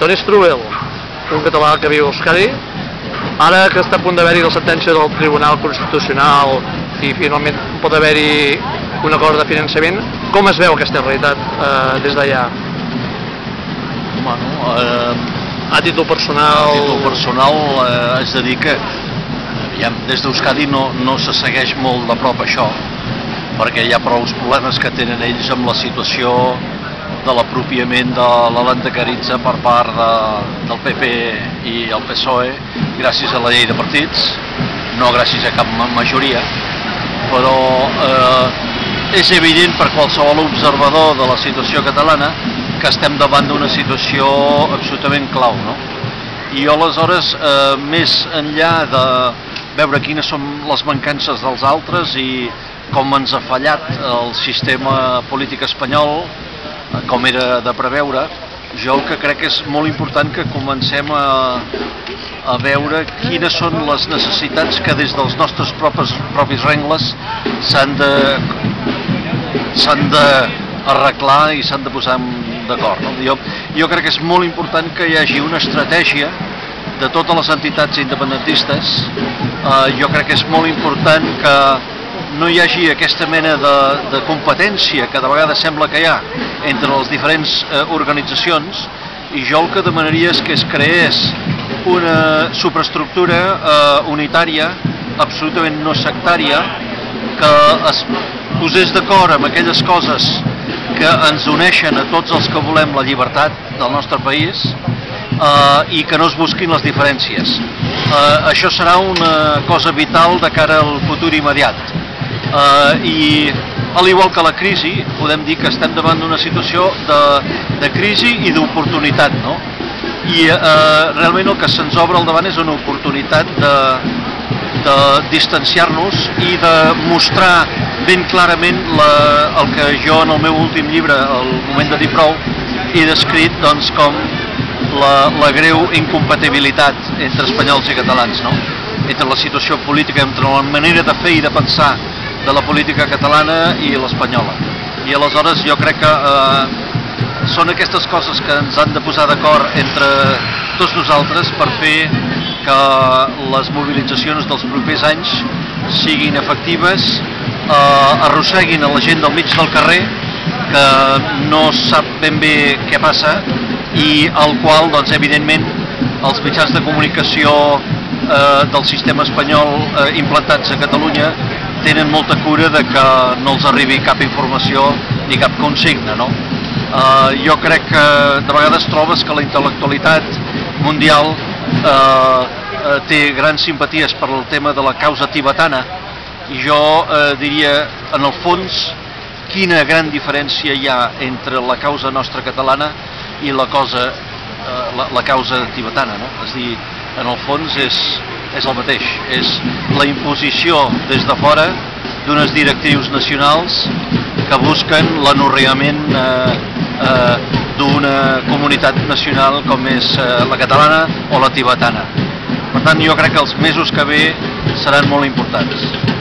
Toni Strubel, un català que viu a Euskadi, ara que està a punt d'haver-hi la sentència del Tribunal Constitucional i finalment pot haver-hi un acord de finançament, com es veu aquesta realitat des d'allà? Bueno, a títol personal... A títol personal, és a dir que des d'Euskadi no se segueix molt de prop això, perquè hi ha prou problemes que tenen ells amb la situació de l'apropiament de la Landacaritza per part del PP i el PSOE gràcies a la llei de partits, no gràcies a cap majoria, però és evident per qualsevol observador de la situació catalana que estem davant d'una situació absolutament clau, no? I jo aleshores, més enllà de veure quines són les mancances dels altres i com ens ha fallat el sistema polític espanyol, com era de preveure, jo el que crec que és molt important que comencem a veure quines són les necessitats que des dels nostres propis rengles s'han d'arreglar i s'han de posar d'acord. Jo crec que és molt important que hi hagi una estratègia de totes les entitats independentistes. Jo crec que és molt important que no hi hagi aquesta mena de competència que de vegades sembla que hi ha entre les diferents organitzacions, i jo el que demanaria és que es creés una superestructura unitària, absolutament no sectària, que es posés d'acord amb aquelles coses que ens uneixen a tots els que volem la llibertat del nostre país i que no es busquin les diferències. Això serà una cosa vital de cara al futur immediat. I al igual que la crisi, podem dir que estem davant d'una situació de crisi i d'oportunitat, no? I realment el que se'ns obre al davant és una oportunitat de distanciar-nos i de mostrar ben clarament el que jo en el meu últim llibre, El moment de dir prou, he descrit com la greu incompatibilitat entre espanyols i catalans, no? Entre la situació política, entre la manera de fer i de pensar de la política catalana i l'espanyola. I aleshores jo crec que són aquestes coses que ens han de posar d'acord entre tots nosaltres per fer que les mobilitzacions dels propers anys siguin efectives, arrosseguin a la gent del mig del carrer que no sap ben bé què passa i al qual, doncs, evidentment, els mitjans de comunicació del sistema espanyol implantats a Catalunya tenen molta cura de que no els arribi cap informació ni cap consigna, no? Jo crec que de vegades trobes que la intel·lectualitat mundial té grans simpaties per al tema de la causa tibetana, i jo diria, en el fons, quina gran diferència hi ha entre la causa nostra catalana i la causa tibetana, no? És a dir, en el fons és el mateix, és la imposició des de fora d'unes directrius nacionals que busquen l'anorreament d'una comunitat nacional com és la catalana o la tibetana. Per tant, jo crec que els mesos que ve seran molt importants.